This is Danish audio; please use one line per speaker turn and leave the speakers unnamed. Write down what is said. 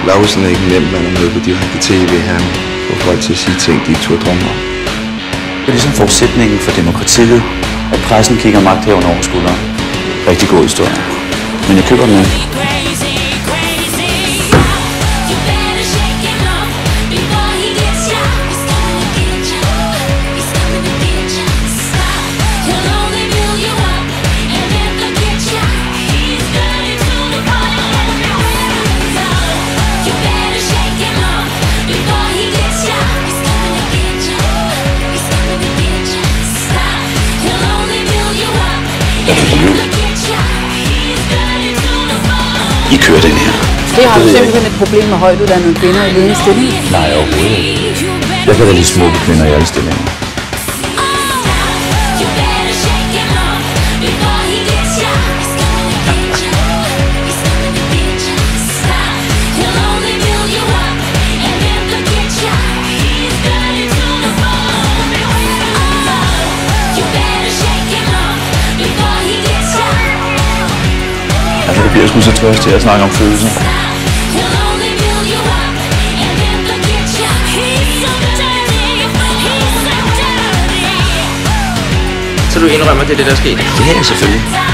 Laugesen er ikke nemt, man er med på direkte tv. Han får folk til at sige ting, de ikke turde drømme om.
Det er ligesom forudsætningen for demokratiet, at pressen kigger magthaverne over skulderen. Rigtig god historie. Men jeg køber den ikke. I kører den her.
Det har du simpelthen et problem med højtuddannede kvinder i ledende stilling?
Nej, overhovedet ikke. Jeg kan da lide smukke kvinder i alle stillinger. Altså, det bliver sgu så tørst til at snakke om følelser.
Så du indrømmer, det er det, der er sket?
Ja, selvfølgelig.